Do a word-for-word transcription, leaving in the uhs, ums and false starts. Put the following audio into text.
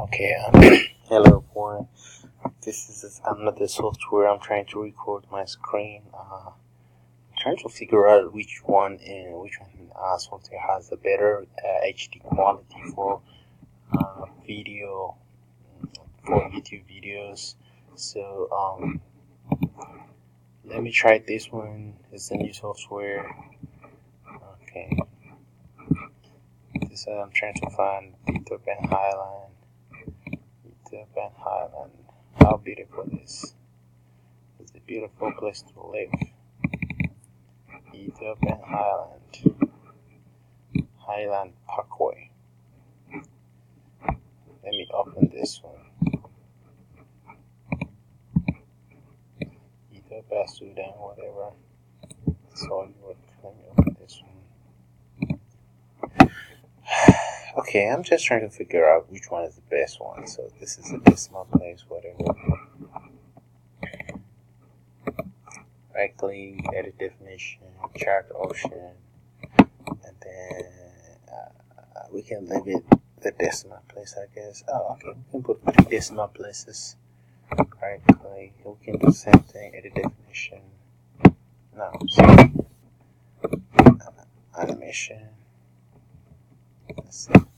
Okay, um, hello everyone. This is another software. I'm trying to record my screen. Uh, trying to figure out which one and which one uh, software has the better uh, H D quality for uh, video for YouTube videos. So um, let me try this one. It's a new software. Okay, this uh, I'm trying to find Peter Pan Highland. Peter Pan Highland. How beautiful it is. It's a beautiful place to live. Ethiopian Highland. Highland Parkway. Let me open this one. Ethiopia, Sudan, whatever. So let me open this one. Okay, I'm just trying to figure out which one is the best one. So this is a decimal place, whatever. Right click, edit definition, chart option, and then uh, we can leave it the decimal place, I guess. Oh, okay, we can put three decimal places. Right click, we can do the same thing, edit definition. No, sorry. Uh, animation. Let's see.